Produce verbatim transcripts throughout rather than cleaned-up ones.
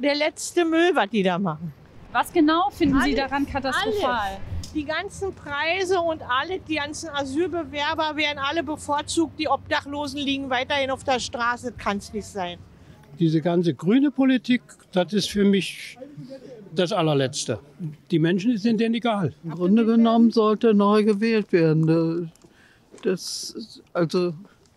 Der letzte Müll, was die da machen. Was genau finden Alles, Sie daran katastrophal? Alles. Die ganzen Preise und alle, die ganzen Asylbewerber werden alle bevorzugt. Die Obdachlosen liegen weiterhin auf der Straße. Kann es nicht sein. Diese ganze grüne Politik, das ist für mich das allerletzte. Die Menschen sind denen egal. Im Grunde genommen sollte neu gewählt werden. Das, also,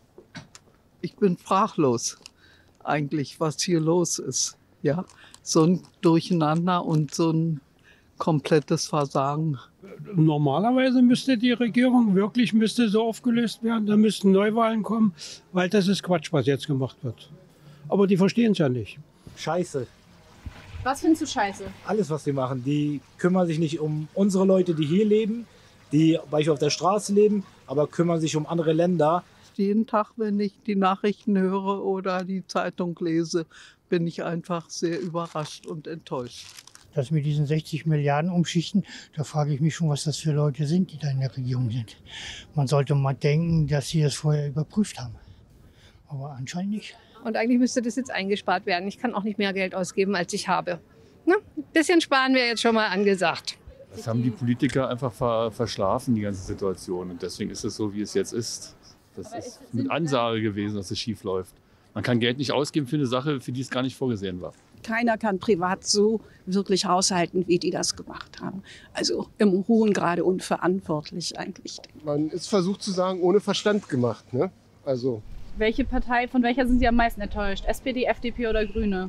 ich bin sprachlos eigentlich, was hier los ist. Ja, so ein Durcheinander und so ein komplettes Versagen. Normalerweise müsste die Regierung wirklich müsste so aufgelöst werden. Da müssten Neuwahlen kommen, weil das ist Quatsch, was jetzt gemacht wird. Aber die verstehen es ja nicht. Scheiße. Was findest du scheiße? Alles, was die machen. Die kümmern sich nicht um unsere Leute, die hier leben, die beispielsweise auf der Straße leben, aber kümmern sich um andere Länder. Jeden Tag, wenn ich die Nachrichten höre oder die Zeitung lese, bin ich einfach sehr überrascht und enttäuscht. Das mit diesen sechzig Milliarden umschichten, da frage ich mich schon, was das für Leute sind, die da in der Regierung sind. Man sollte mal denken, dass sie das vorher überprüft haben. Aber anscheinend nicht. Und eigentlich müsste das jetzt eingespart werden. Ich kann auch nicht mehr Geld ausgeben, als ich habe. Na, ein bisschen sparen wäre jetzt schon mal angesagt. Das haben die Politiker einfach ver verschlafen, die ganze Situation. Und deswegen ist es so, wie es jetzt ist. Das ist mit Ansage gewesen, dass es schief läuft. Man kann Geld nicht ausgeben für eine Sache, für die es gar nicht vorgesehen war. Keiner kann privat so wirklich haushalten, wie die das gemacht haben. Also im hohen Grade unverantwortlich eigentlich. Man ist versucht zu sagen, ohne Verstand gemacht. Ne? Also Welche Partei, von welcher sind Sie am meisten enttäuscht? S P D, F D P oder Grüne?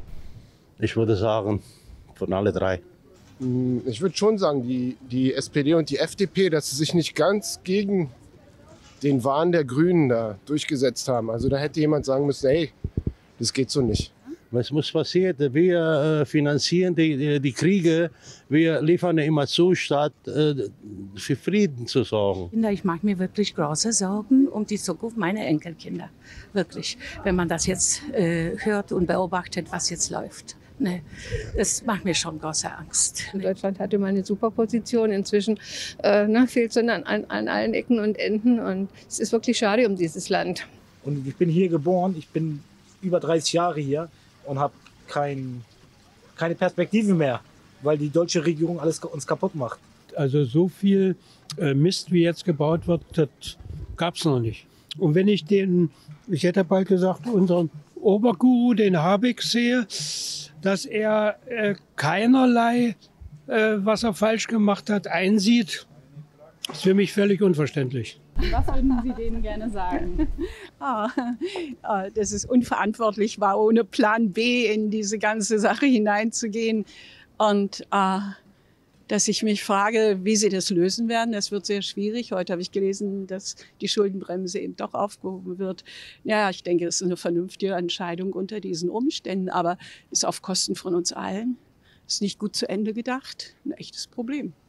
Ich würde sagen, von alle drei. Ich würde schon sagen, die, die S P D und die F D P, dass sie sich nicht ganz gegen den Wahn der Grünen da durchgesetzt haben. Also da hätte jemand sagen müssen, hey, das geht so nicht. Was muss passieren? Wir äh, finanzieren die, die, die Kriege, wir liefern immer zu, statt äh, für Frieden zu sorgen. Ich mache mir wirklich große Sorgen um die Zukunft meiner Enkelkinder. Wirklich, wenn man das jetzt äh, hört und beobachtet, was jetzt läuft. Nee, das macht mir schon große Angst. Nee. Deutschland hatte mal eine super Position. Inzwischen äh, ne, fehlt es an, an, an allen Ecken und Enden. Und es ist wirklich schade um dieses Land. Und ich bin hier geboren, ich bin über dreißig Jahre hier und habe kein, keine Perspektive mehr, weil die deutsche Regierung alles uns kaputt macht. Also so viel äh, Mist, wie jetzt gebaut wird, das gab es noch nicht. Und wenn ich den, ich hätte bald gesagt, unseren Oberguru, den Habeck, sehe, dass er äh, keinerlei, äh, was er falsch gemacht hat, einsieht, ist für mich völlig unverständlich. Was würden Sie denen gerne sagen? ah, ah, dass es unverantwortlich war, ohne Plan B in diese ganze Sache hineinzugehen. Und ah, dass ich mich frage, wie sie das lösen werden. Das wird sehr schwierig. Heute habe ich gelesen, dass die Schuldenbremse eben doch aufgehoben wird. Ja, ich denke, es ist eine vernünftige Entscheidung unter diesen Umständen, aber ist auf Kosten von uns allen. Ist nicht gut zu Ende gedacht. Ein echtes Problem.